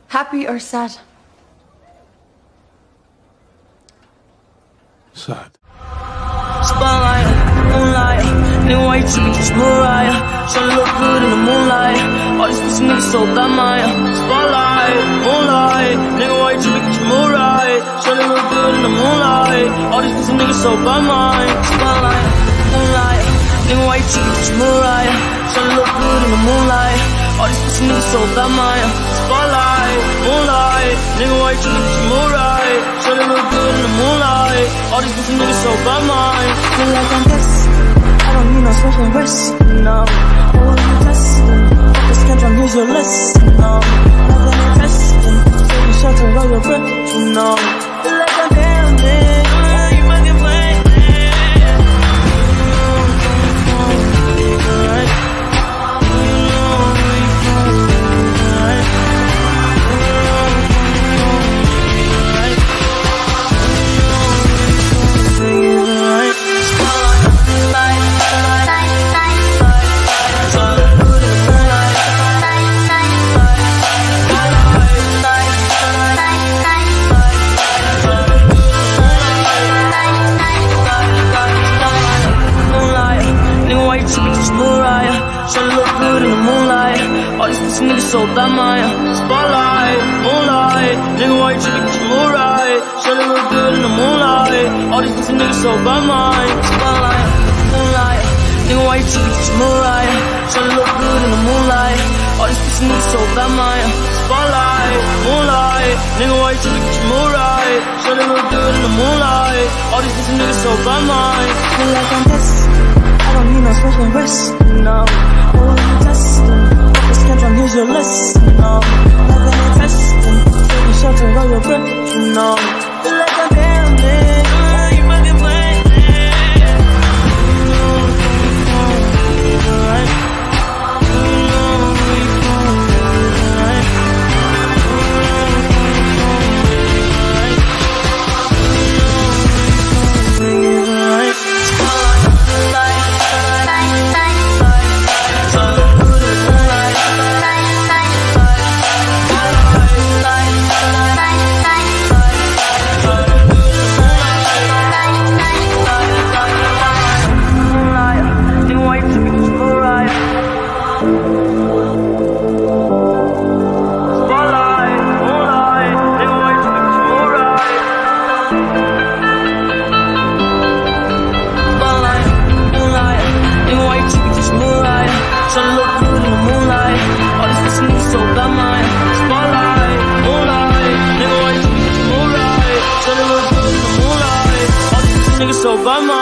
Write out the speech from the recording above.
Happy or sad? Sad. Spotlight, moonlight, nigga, why you trippin'? Just Mariah. Tryna look good in the moonlight. All these pussy niggas so bad, Maya. Spotlight, moonlight, nigga, why you trippin'? Just Mariah. Tryna look good in the moonlight. All these pussy niggas so bad, Maya. Spotlight, moonlight, nigga, why you trippin'? Just Mariah. Tryna look good in the moonlight. All these pussy niggas so bad, Maya. Spotlight, moonlight, nigga, why you trippin'? Just Mariah. Tryna look good in the moonlight. All these pussy niggas so bad, Maya. Feel like I'm destined. I don't need no special recipe, no. Oh, you testing. Focus, can't drum, here's your lesson, no. Nothing interesting. Take a shelter, roll your breath, you know. Feel like I'm damaged. You fucking playing. Niggas so bad, Maya. Spotlight, moonlight, nigga, why you trippin'? Just move right. Tryna look good in the moonlight. All these pussy niggas so bad, Maya. Spotlight, moonlight, nigga, why you trippin'? Just move right. Tryna look good in the moonlight. All these pussy niggas so bad, Maya. Spotlight, moonlight, nigga, why you trippin'? Just move right. Tryna look good in the moonlight. All these pussy niggas so bad, Maya. Feel like I'm destined. I don't need no special recipe, no. Oh, you testing. Here's your lesson, no. Nothing interesting. Take a shelter, roll your breath, you know. Feel like I'm damaged. You fucking playing. So bad,